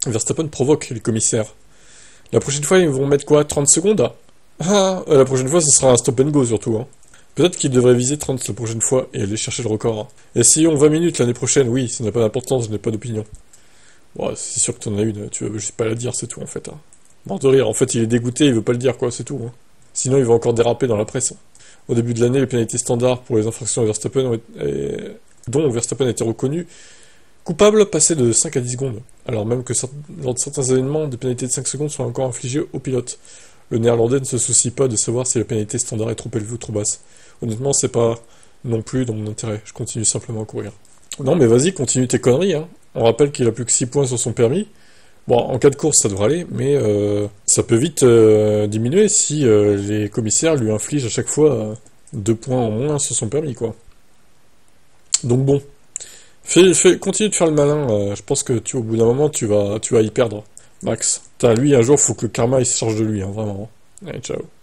Verstappen provoque les commissaires. La prochaine fois, ils vont mettre quoi? 30 secondes? Ah, la prochaine fois, ce sera un stop and go surtout, hein. Peut-être qu'il devrait viser 30 la prochaine fois et aller chercher le record, hein. Essayons 20 minutes l'année prochaine, oui, ça n'a pas d'importance, je n'ai pas d'opinion. Bon, c'est sûr que t'en as une, tu veux juste pas la dire, c'est tout en fait, hein. Mort de rire, en fait il est dégoûté, il veut pas le dire quoi, c'est tout, hein. Sinon il va encore déraper dans la presse, hein. Au début de l'année, les pénalités standards pour les infractions à Verstappen dont Verstappen a été reconnu coupable passaient de 5 à 10 secondes, alors même que lors de certains événements, des pénalités de 5 secondes sont encore infligées aux pilotes. Le néerlandais ne se soucie pas de savoir si la pénalité standard est trop élevée ou trop basse. Honnêtement, c'est pas non plus dans mon intérêt, je continue simplement à courir. Non mais vas-y, continue tes conneries, hein. On rappelle qu'il a plus que 6 points sur son permis. Bon, en cas de course, ça devrait aller, mais ça peut vite diminuer si les commissaires lui infligent à chaque fois 2 points en moins sur son permis, quoi. Donc bon, continue de faire le malin. Je pense que au bout d'un moment, tu vas y perdre, Max. Putain, lui, un jour, faut que le karma il se charge de lui, hein, vraiment. Allez, ciao.